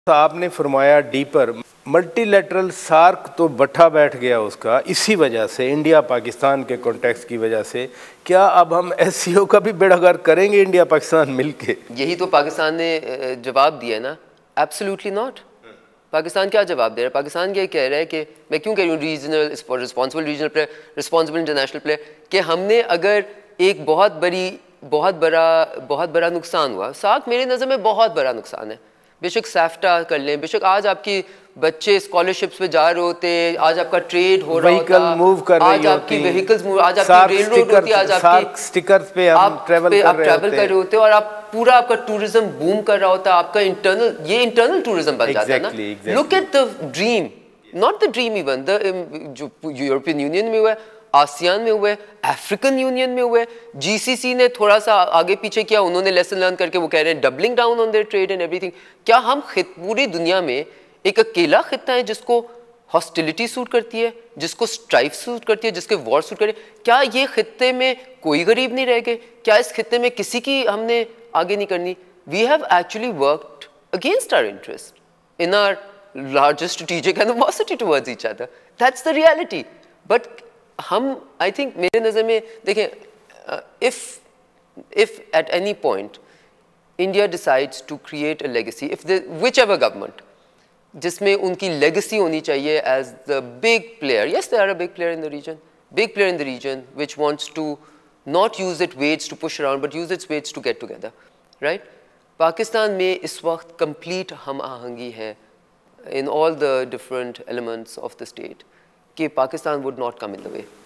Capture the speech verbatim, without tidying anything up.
आपने फरमाया deeper multilateral SAARC तो बट्ठा बैठ गया उसका, इसी वजह से इंडिया पाकिस्तान के कॉन्टेक्स्ट की वजह से। क्या अब हम एससीओ का भी बेड़ागर्क करेंगे इंडिया पाकिस्तान मिलके? यही तो पाकिस्तान ने जवाब दिया ना, एब्सोल्युटली नॉट। पाकिस्तान क्या जवाब दे रहा है? पाकिस्तान ये कह रहा है कि मैं क्यों कह रही हूँ regional responsible regional player, responsible international player, कि हमने अगर एक बहुत बड़ी बहुत बड़ा बहुत बड़ा नुकसान हुआ, सार्क मेरी नज़र में बहुत बड़ा नुकसान है। बेशक सैफ्टा कर लें, बेशक आज आपकी बच्चे स्कॉलरशिप्स पे जा रहे होते, आज आपका ट्रेड हो रहा होता, मूव कर रही आज आपकी व्हीकल्स मूव, आज आपकी रेल रोड होती है, आज आपकी स्टिकर्स पे हम ट्रैवल कर रहे ट्रैवल कर रहे होते और आप पूरा आपका टूरिज्म बूम कर रहा होता, आपका इंटरनल ये इंटरनल टूरिज्म बन जाता है ना। Look at the dream, not the dream even the जो यूरोपियन यूनियन में हुआ है, आसियान में हुए, अफ्रीकन यूनियन में हुए, जीसीसी ने थोड़ा सा आगे पीछे किया, उन्होंने लेसन लर्न करके वो कह रहे हैं doubling down on their trade and everything. क्या हम पूरी दुनिया में एक अकेला खिता है जिसको हॉस्टिलिटी सूट करती है, जिसको स्ट्राइफ सूट करती है, जिसके वॉर सूट करती है? क्या ये खिते में कोई गरीब नहीं रह गए? क्या इस खिते में किसी की हमने आगे नहीं करनी? We have actually worked against our interest in our largest strategic animosity towards each other. That's the reality. But हम आई थिंक मेरे नज़र में देखें, if if at any point India decides to create a legacy, if the whichever government जिसमें उनकी legacy होनी चाहिए as the big player, yes they are a big player in the region, big player in the region which wants to not use it weights to push around but use its weights to get together, right? Pakistan में इस वक्त complete हम आहंगी है in all the different elements of the state कि Pakistan would not come in the way.